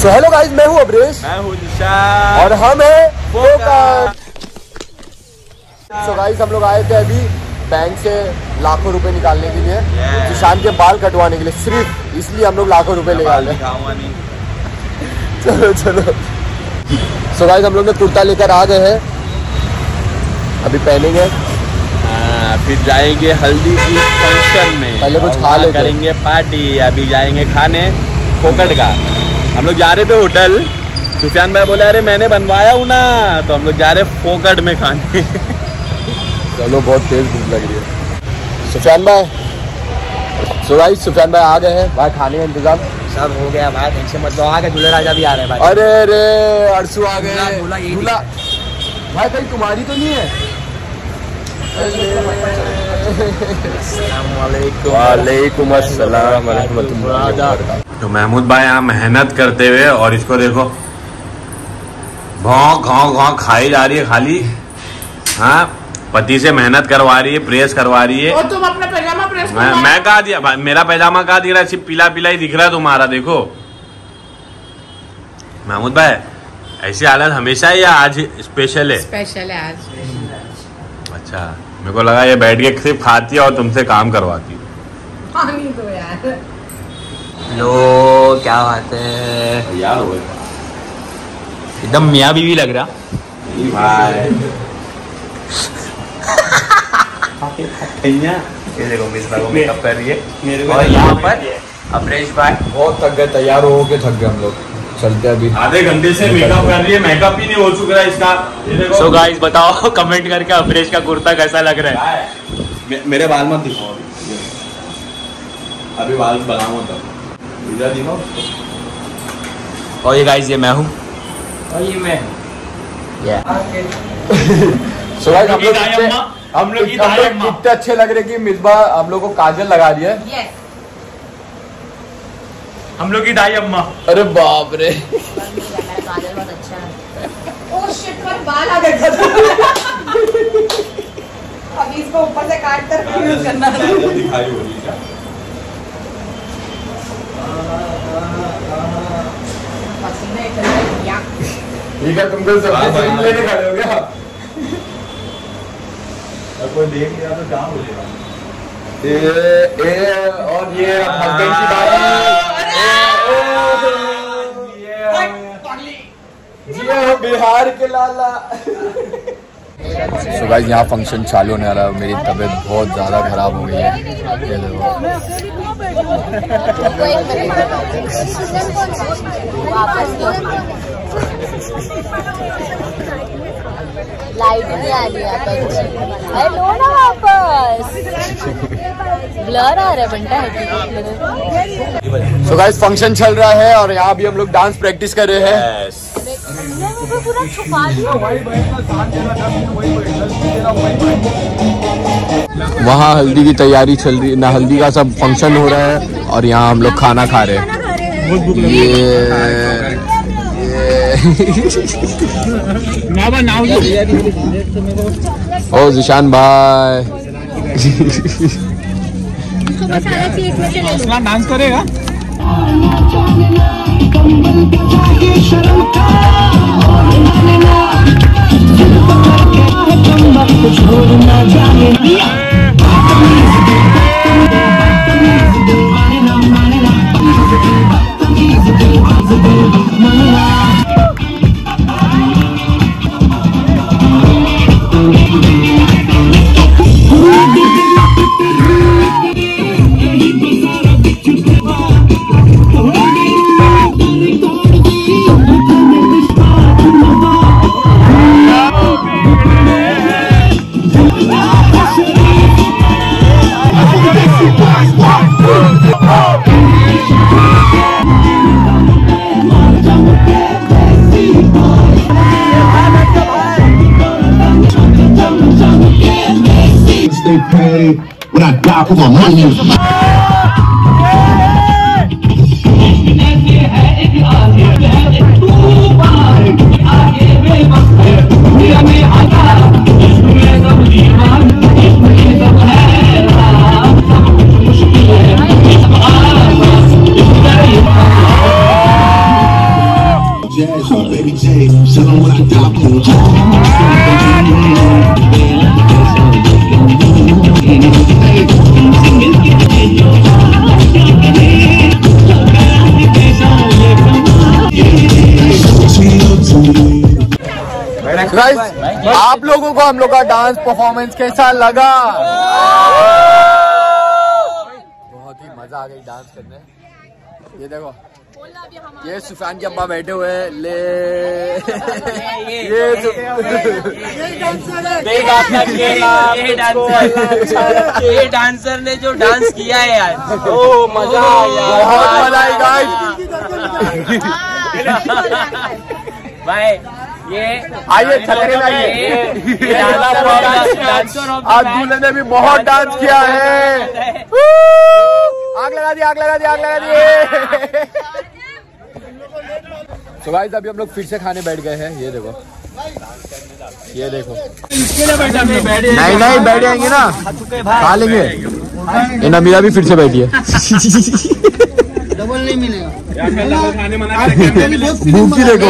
So hello guys, मैं हूँ अब्रेश, मैं हूँ निशान और हम है फोकस। सो गाइस, हम लोग आए थे अभी बैंक से लाखों रुपए निकालने के लिए, निशान के बाल कटवाने के लिए, सिर्फ इसलिए हम लोग लाखों रुपए निकाल रहे हैं। चलो चलो। सो गाइस, हम लोग ने कुर्ता लेकर आ गए हैं, अभी पहनेंगे, फिर जाएंगे हल्दी की फंक्शन में, पहले कुछ खा लेंगे, करेंगे पार्टी। अभी जाएंगे खाने फोकट का। हम लोग जा रहे थे होटल, सुफियान भाई बोले अरे मैंने बनवाया हूँ ना, तो हम लोग जा रहे फोकट में खाने। चलो, बहुत तेज भूख लग रही है। सुफियान भाई, सो गाइस सुफियान भाई आ गए हैं, भाई खाने का इंतजाम सब हो गया भाई, टेंशन मत लो। आगे दूल्हा राजा भी आ रहे हैं भाई। अरे रे अरसू आ गए, दूल्हा भाई कहीं तुम्हारी तो नहीं है? वालेकुम अस्सलाम रहमतुल्लाह। तो महमूद भाई यहाँ मेहनत करते हुए, और इसको देखो घाव घाव घाव खाई जा रही है खाली। हाँ, पति से मेहनत करवा रही है, प्रेस करवा रही है। और तुम अपना पैजामा प्रेस मैं कहा दिया भाई, मेरा पैजामा कहा दिख रहा है, सिर्फ पीला पीला ही दिख रहा है तुम्हारा। देखो महमूद भाई, ऐसी हालत हमेशा ही या आज स्पेशल है? स्पेशल है आज। अच्छा, मेरे को लगा ये बैठ के सिर्फ खाती है और तुमसे काम करवाती है। पानी दो यार। लो, क्या बात है यार, हो एकदम मियाँ बीवी लग रहा भाई। ये देखो मिसबा को मेकअप कर रही है मेरे और यहाँ पर अब्रेश भाई बहुत थक गए, तैयार हो के थक गए हम लोग, चलते अभी। आधे घंटे से मेकअप कर रही है, मेकअप ही नहीं हो चुका है इसका। सो गाइस बताओ कमेंट करके अब्रेश का कुर्ता कैसा लग रहा है। मेरे बाल मत दिखाओ अभी, बाल बनाओ तब इधर दिखाओ। और ये गाइस, ये मैं हूँ और ये मैं। सो गाइस, हम लोग कितने अच्छे लग रहे कि मिसबा हम लोग को काजल लगा रही है। हम लोग की दाई अम्मा। अरे बाप रे, काजल बहुत अच्छा है। ओह शिट, पर बाल आ गए। अभी इसको ऊपर से काट कर यूज करना है। दिखाई हो रही है ठीक है, तुमको सब लेने खड़े हो गया। कोई देख लिया तो क्या बोलेगा? और ये हस्बैंड की बारी, बिहार के लाला। सो गाइस, यहाँ फंक्शन चालू होने वाला है, मेरी तबीयत बहुत ज़्यादा खराब हो गई है। ये देखो, लाइट नहीं आ रही है, हेलो ना वापस ब्लर आ रहा है बनता है। सो गाइस, फंक्शन चल रहा है और यहाँ भी हम लोग डांस प्रैक्टिस कर रहे हैं। पूरा छुपा दिया। वहाँ हल्दी की तैयारी चल रही है ना, हल्दी का सब फंक्शन हो रहा है और यहाँ हम लोग खाना खा रहे हैं। ओ जिशान भाई डांस करेगा। They pay what I got for my money. Guys, आप लोगों को हम लोग का डांस परफॉर्मेंस कैसा लगा? बहुत ही मजा आ गई डांस करने। ये देखो, ये सुफियान के अब्बा बैठे हुए हैं। ये डांसर ने जो डांस किया है यार, ओ मजा आया, बहुत मजा आई गाइस। भाई ये आइए छतरे में आइए। आज दूल्हे ने भी बहुत डांस किया है। आग लगा दी, आग लगा दी, आग लगा दी। तो गाइस अभी हम लोग फिर से खाने बैठ गए हैं। ये देखो, ये देखो। नहीं नहीं बैठ जाएंगे ना, खा लेंगे। इना मीरा भी फिर से बैठी है। डबल नहीं मिलेगा। भूखी देखो,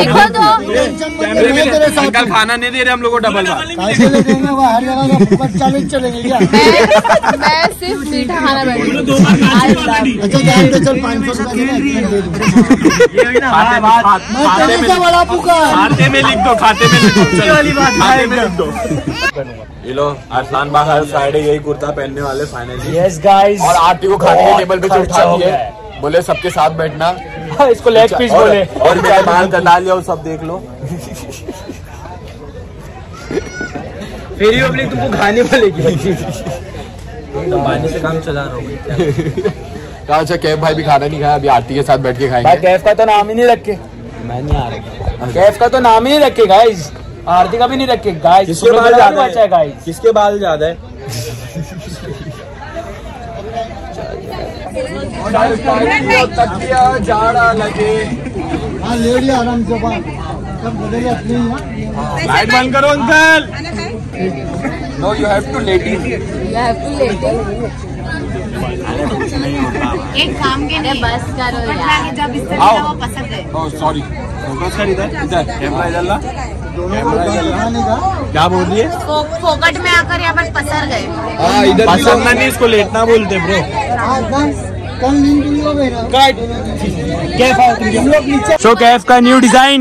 अंकल खाना नहीं दे रहे हम लोग को डबल हर जगह चलेंगे क्या? मैं सिर्फ मीठा खाना बैठी। अच्छा चल 500 बड़ा पुकार खाते में लिख दो, खाते में लिख दो। ये लो, अरसान बाहर फ्राइडे यही कुर्ता पहनने वाले फाइनली। यस गाइस, और आरती को खाने के टेबल पे से उठा दिए, बोले सबके साथ बैठना। इसको लेग पीस बोले। और क्या बाल कटा लिया, सब देख लो। फिर ही पब्लिक तुमको खाने वालेगी। तो पानी से काम चला रहा हूँ। कहा अच्छा कैफ भाई भी खाना नहीं खाया, अभी आरती के साथ बैठ के खाएंगे। भाई कैफ का तो नाम ही नहीं रखे। मैं नहीं आ रहा, कैफ का तो नाम ही नहीं रखे गाइस। आरती का भी नहीं रखे गाइस। किसके बाल ज्यादा है गाइस? किसके बाल ज्यादा है? जाड़ा लगे। हाँ ले लिया आराम से बात। लाइट बंद करो uncle. No you have to let it. एक काम के लिए बस करो यार। जब इस तरह वो पसंद है। ओह सॉरी, फोकस कर इधर, इधर कैमरा इधर ला। क्या बोल रही है? फोकट में आकर यहाँ पर पसर गए। हाँ इधर पसंद नहीं, इसको लेटना बोलते ब्रो। कल नींद हो गई ना। सो कैफ का न्यू डिजाइन।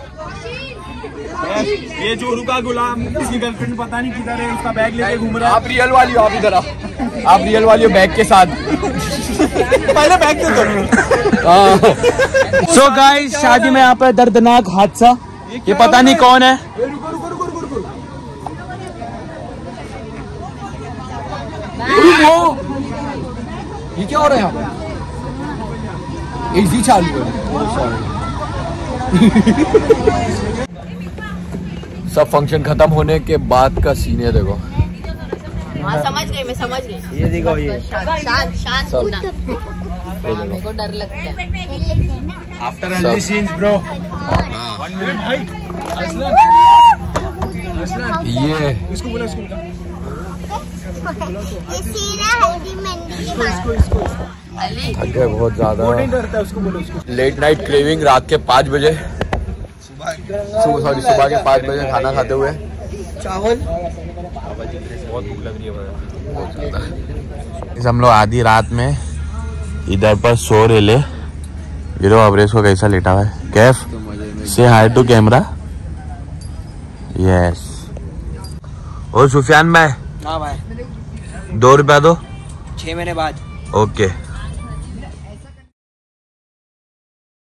ये जोरू का गुलाम, किसी गर्लफ्रेंड पता नहीं किधर है, उसका बैग लेके घूम रहा है। आप रियल वाली हो, आप इधर आओ। आप रियल वाली हो बैग के साथ। पहले बैग दे दो। सो गाइस, शादी में यहाँ पर दर्दनाक हादसा। ये पता नहीं कौन है। ये क्या हो रहा है? एसी चालू है। सब फंक्शन खत्म होने के बाद का सीन है, देखो। हाँ समझ गई, मैं समझ गई। ये देखो, ये शांत शांत होना। मेरे को डर लगता है। आफ्टर हल्दी सीन्स ब्रो। ये इसको बोला, इसको बोला। थक गए बहुत ज्यादा। डरता है, उसको बोलो, उसको। लेट नाइट क्रेविंग रात के 5 बजे, सुबह के 5 बजे खाना खाते हुए। चावल बहुत भूख लग रही है बहुत ज्यादा। हम लोग आधी रात में इधर पर सो रहे ले। गिरो अवरेज को कैसा लेटा हुआ है। कैफ से हाय टू कैमरा। यस। और सुफियान भाई, हाँ भाई, 2 रुपया दो। 6 महीने बाद। ओके।